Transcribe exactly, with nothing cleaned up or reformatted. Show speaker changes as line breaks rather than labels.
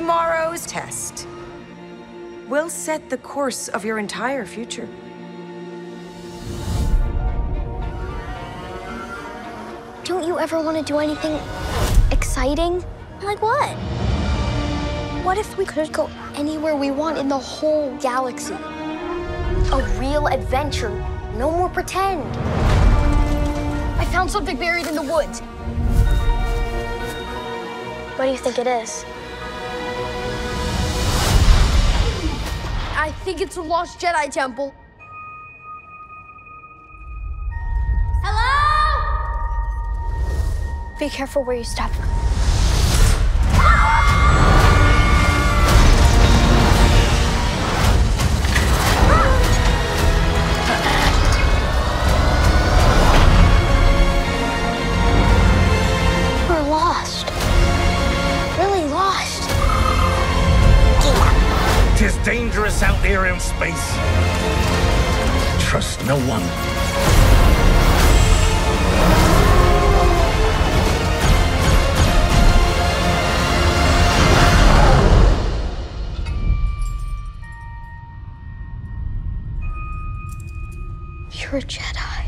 Tomorrow's test will set the course of your entire future.
Don't you ever want to do anything exciting? Like what? What if we could go anywhere we want in the whole galaxy? A real adventure. No more pretend. I found something buried in the woods. What do you think it is? I think it's a lost Jedi temple. Hello? Be careful where you step. We're lost. Really lost.
Tis dangerous out there in space. Trust no one.
You're a Jedi.